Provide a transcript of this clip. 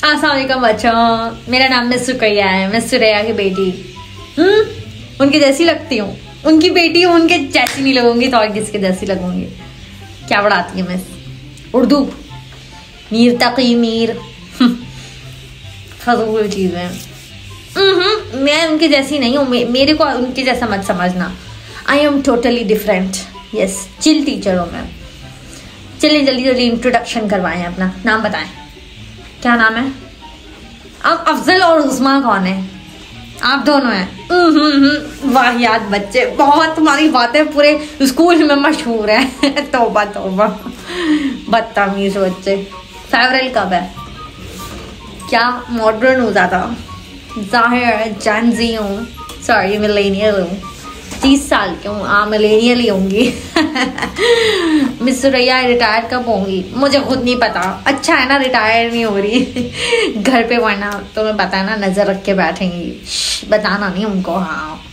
अस्सलाम वालेकुम बच्चों, मेरा नाम मिस सुकैया है। मिस सुरैया की बेटी। उनकी जैसी लगती हूँ। उनकी बेटी हूँ, उनके जैसी नहीं लगूंगी तो और किसके जैसी लगूंगी। क्या पढ़ाती है मिस? उर्दू। मीर तकी मीर फजूल चीजें। मैं उनकी जैसी नहीं हूँ। मेरे को उनके जैसा मत समझना। I am totally different. Yes, chill teacher हूँ मैं। चलिए जल्दी जल्दी इंट्रोडक्शन करवाएं। अपना नाम बताएं, क्या नाम है? अब अफजल और उस्मा कौन है? आप दोनों हैं। वाहियात बच्चे, बहुत तुम्हारी बातें पूरे स्कूल में मशहूर है। तौबा तौबा, बदतमीज बच्चे। फेवरल कब है? क्या मॉडर्न हो जाता? जाहिर है जेनजी हूँ, सॉरी मिलेनियल हूँ। 30 साल की हूँ। मिलेनियल ही होंगी। मिस सुरैया रिटायर कब होंगी मुझे खुद नहीं पता। अच्छा है ना रिटायर नहीं हो रही घर पे, वरना तुम्हें पता है ना नजर रख के बैठेंगी। बताना नहीं उनको। हाँ